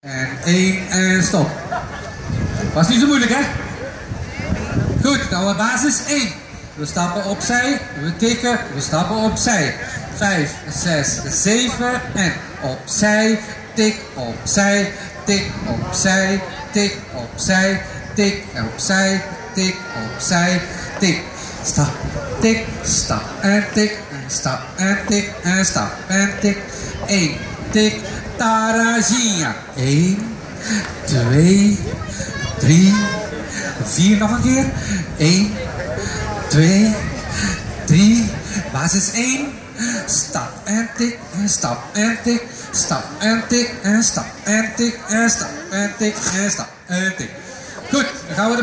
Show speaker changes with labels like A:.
A: En 1 en stop. Was niet zo moeilijk, hè? Goed, nou basis 1. We stappen opzij, we tikken, we stappen opzij. 5, 6, 7 en opzij, tik, opzij, tik, opzij, tik, opzij, tik, opzij, tik, opzij, tik. Stap, tik, stap en tik, en stap en tik, en stap en tik. 1, tik, Tarazinha. 1, 2, 3, 4 nog een keer. 1, 2, 3, basis 1. Stap en tik en stap en tik. Stap en tik en stap en tik en stap en tik en stap en tik. Goed, dan gaan we